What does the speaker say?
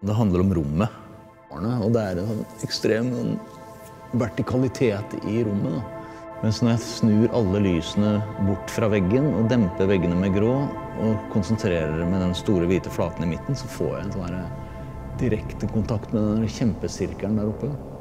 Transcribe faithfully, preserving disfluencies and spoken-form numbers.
Det handler om rommet, og det er en sånn ekstrem vertikalitet i rommet. Da. Mens når jeg snur alle lysene bort fra veggen og demper veggene med grå og konsentrerer med den store hvite flaten i midten, så får jeg en sånn direkte kontakt med den kjempesirkelen der oppe.